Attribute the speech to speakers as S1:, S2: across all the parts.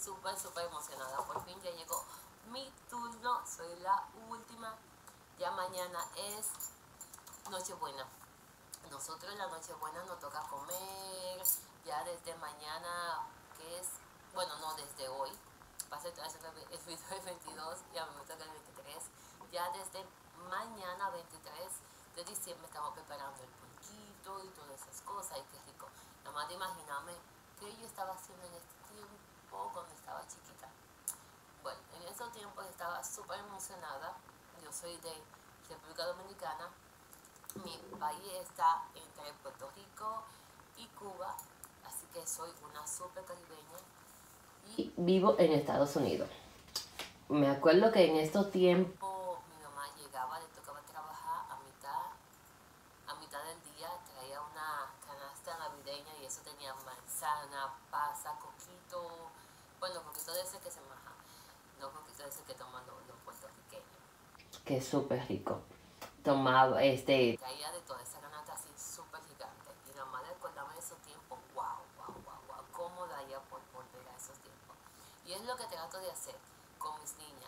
S1: súper emocionada. Por fin ya llegó mi turno, soy la última. Ya mañana es Nochebuena. Nosotros en la Nochebuena nos toca comer, ya desde mañana, que es, bueno, no desde hoy, pasa el 22 y a mí me toca el 23, ya desde mañana 23 de diciembre estamos preparando el pulquito y todas esas cosas, y qué rico. Nada más de imaginarme qué yo estaba haciendo en este tiempo cuando estaba chiquita. Bueno, en esos tiempos estaba súper emocionada. Yo soy de República Dominicana. Mi país está entre Puerto Rico y Cuba, así que soy una súper caribeña y vivo en Estados Unidos. Me acuerdo que en estos tiempos mi mamá llegaba, le tocaba trabajar a mitad del día, traía una canasta navideña y eso tenía manzana, pasa, coquito, bueno, coquito de ese que se maja, no coquito de ese que toman los puertorriqueños, que es súper rico. Tomaba, caía de toda esa canasta así súper gigante. Y nada más de acordarme de esos tiempos, wow, cómo daría por volver a esos tiempos. Y es lo que trato de hacer con mis niñas.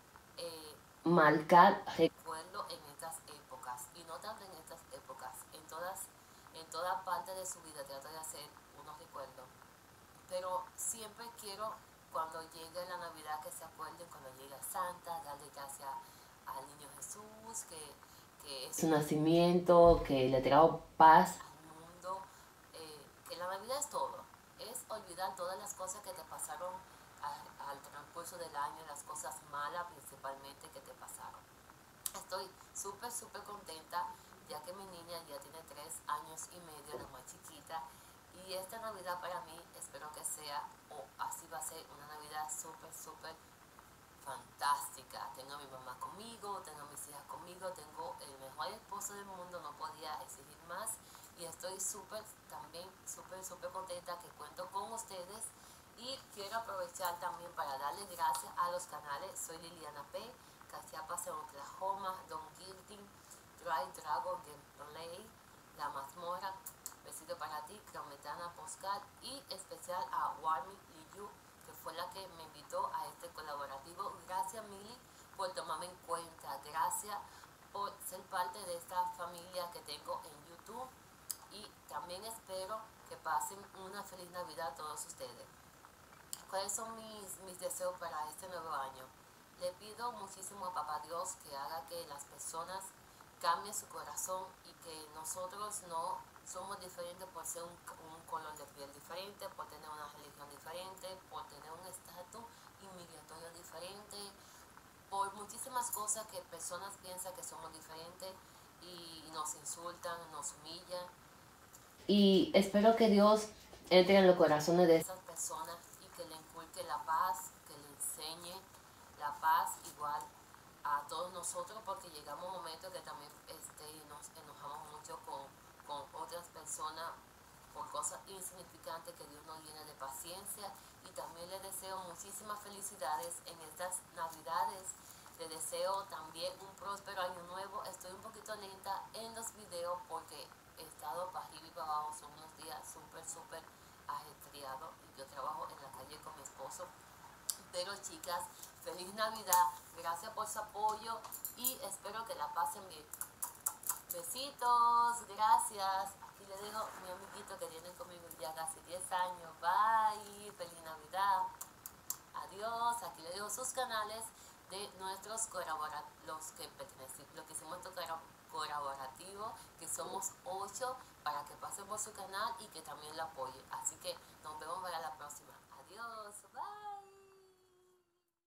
S1: Marcar recuerdo en estas épocas, y no tanto en estas épocas, en toda parte de su vida trato de hacer unos recuerdos. Pero siempre quiero, cuando llegue la Navidad, que se acuerden cuando llega Santa, darle gracias al niño Jesús, que es su nacimiento, que le trajo paz al mundo, que la Navidad es todo, es olvidar todas las cosas que te pasaron al transcurso del año, las cosas malas principalmente que te pasaron. Estoy súper contenta, ya que mi niña ya tiene 3 años y medio, la más chiquita, y esta Navidad para mí espero que sea, o así va a ser, una Navidad súper fantástica. Tengo a mi mamá conmigo, tengo a mis hijas conmigo, tengo el mejor esposo del mundo, no podía exigir más, y estoy también súper contenta que cuento con ustedes. Y quiero aprovechar también para darle gracias a los canales. Soy Liliana P, Cachiapas en Oklahoma, Don Guilty, Dry Dragon Gameplay, La Mazmorra, besito para ti, Crometana Postcard, y especial a Warmi Liu, que fue la que me invitó a este colaborativo. Gracias, Mili, por tomarme en cuenta. Gracias por ser parte de esta familia que tengo en YouTube. Y también espero que pasen una feliz Navidad a todos ustedes. ¿Cuáles son mis deseos para este nuevo año? Le pido muchísimo a Papá Dios que haga que las personas cambien su corazón, y que nosotros no somos diferentes por ser un color de piel diferente, por tener una religión diferente, por tener un estatus inmigratorio diferente, por muchísimas cosas que personas piensan que somos diferentes y nos insultan, nos humillan. Y espero que Dios entre en los corazones de esas personas y que le inculque la paz, que le enseñe la paz igual a todos nosotros, porque llegamos a un momento que también nos enojamos mucho con otras personas por cosas insignificantes, que Dios nos llene de paciencia. Y también les deseo muchísimas felicidades en estas Navidades. Les deseo también un próspero año nuevo. Estoy un poquito lenta en los videos porque he estado para arriba y para abajo, son unos días súper ajetreados, y yo trabajo en la calle con mi esposo. Pero chicas, feliz Navidad, gracias por su apoyo y espero que la pasen bien. Besitos, gracias. Aquí les dejo mi amiguito que tienen conmigo ya casi 10 años. Bye, feliz Navidad. Adiós. Aquí les dejo sus canales de nuestros colaboradores, los que hicimos este colaborativo, que somos 8, para que pasen por su canal y que también lo apoyen. Así que nos vemos para la próxima. Adiós. Bye.